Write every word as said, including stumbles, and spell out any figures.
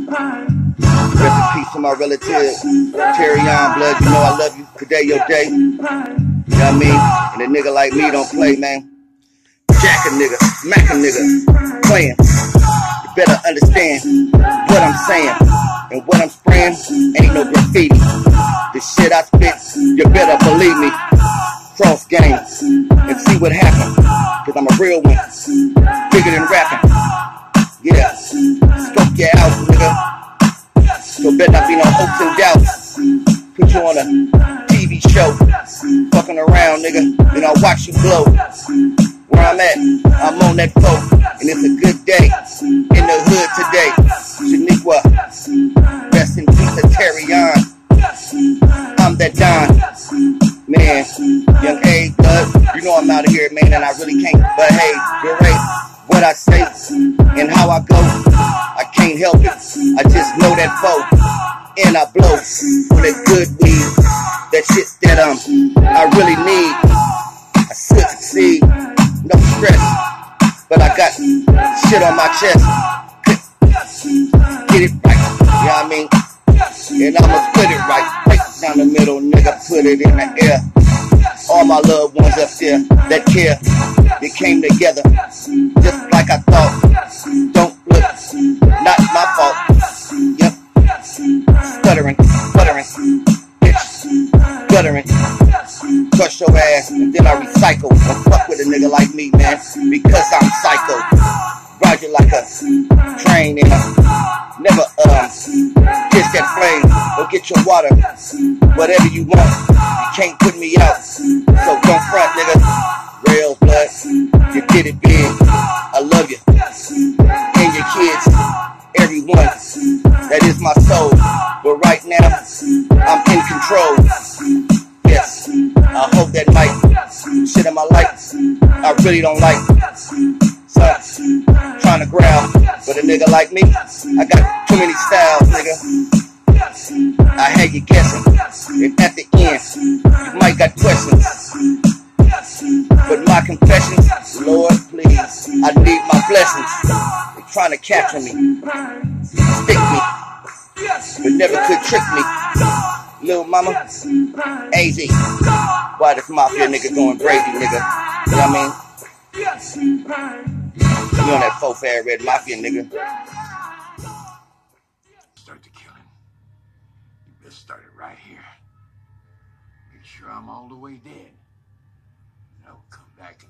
Rest in peace to my relative, Terry Youngblood. You know I love you. Today your day. You know what I mean? And a nigga like me don't play, man. Jack a nigga, smack a nigga, playing. You better understand what I'm saying. And what I'm spraying ain't no graffiti. The shit I spit, you better believe me. Cross game and see what happens. Cause I'm a real one, bigger than rapping. Yeah, scope your out, nigga. So better not be no hopes and doubts. Put you on a T V show, fucking around, nigga, and I'll watch you blow. Where I'm at, I'm on that float, and it's a good day in the hood today. Shaniqua, rest in peace to Terry Young. I'm that Don, man. Young A, Thug, you know I'm out of here, man, and I really can't behave. You're right, what I say and how I go, I can't help it. I just know that foe, and I blow on that good weed, that shit that um I really need. I should succeed. No stress, but I got shit on my chest. Get it right, you know what I mean? And I'ma put it right, right down the middle, nigga, put it in the air. All my loved ones up there that care, they came together just like I thought. Don't look, not my fault. Yep, stuttering, buttering, bitch, guttering. Crush your ass, and then I recycle. Don't fuck with a nigga like me, man, because I'm psycho. Ride you like a train, and I never um kiss that flame. Go get your water, whatever you want. You can't put me out, so don't front, nigga. Real blood, you did it big. I love you and your kids, everyone. That is my soul. But right now, I'm in control. Yes, I hope that mic, shit in my life, I really don't like. So, trying to growl, but a nigga like me, I got too many styles, nigga. I had you guessing, and at the end, you might got questions. But my confessions, Lord, please, I need my blessings. They're trying to capture me, stick me, but never could trick me. Little mama, A Z. Why this mafia nigga going crazy, nigga? You know what I mean? You on that faux fad red mafia nigga. Start the killing. You best start it right here. Make sure I'm all the way dead. And I'll come back and